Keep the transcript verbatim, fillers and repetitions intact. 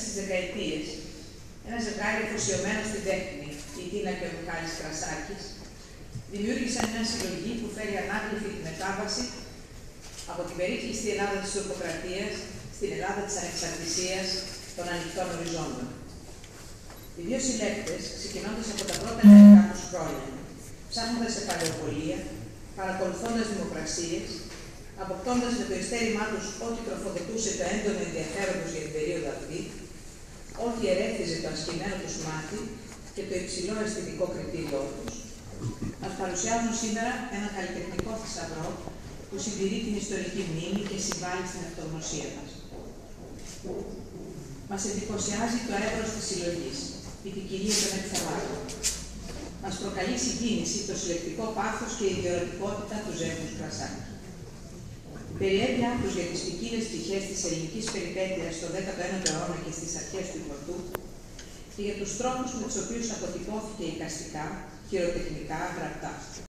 στις δεκαετίες, ένα ζευγάρι αφοσιωμένο στην τέχνη, η Τίνα και ο Μιχάλης Κρασάκης, δημιούργησαν μια συλλογή που φέρει ανάγλυφη τη μετάβαση από την περίκλειστη Ελλάδα της τουρκοκρατίας στην Ελλάδα της ανεξαρτησίας των ανοιχτών οριζόντων. Οι δύο συλλέκτες, ξεκινώντας από τα πρώτα νεανικά τους χρόνια, ψάχνοντας σε παλαιοπολία, παρακολουθώντας δημοπρασίες, αποκτώντας με το ειστέρημά τους ό,τι τροφοδοτούσε το έντονο ενδιαφέρον τους για την περίοδο αυτή, ό,τι ερέφτιζε το ασκημένο τους μάτι και το υψηλό αισθητικό κριτήριό τους, μας παρουσιάζουν σήμερα ένα καλλιτεχνικό θησαυρό που συντηρεί την ιστορική μνήμη και συμβάλλει στην αυτογνωσία μας. Μας εντυπωσιάζει το εύρος της συλλογής, η ποικιλία των εκθεμάτων. Μας προκαλεί συγκίνηση το συλλεκτικό πάθος και η ιδιωτικότητα του ζεύγους Κρασάκη. Η περιέργειά τους για τις ποικίλες πτυχές της ελληνικής περιπέτειας στο δέκατο ένατο αιώνα και στις αρχές του εικοστού και για τους τρόπους με τους οποίους αποτυπώθηκε εικαστικά, χειροτεχνικά, γραπτά.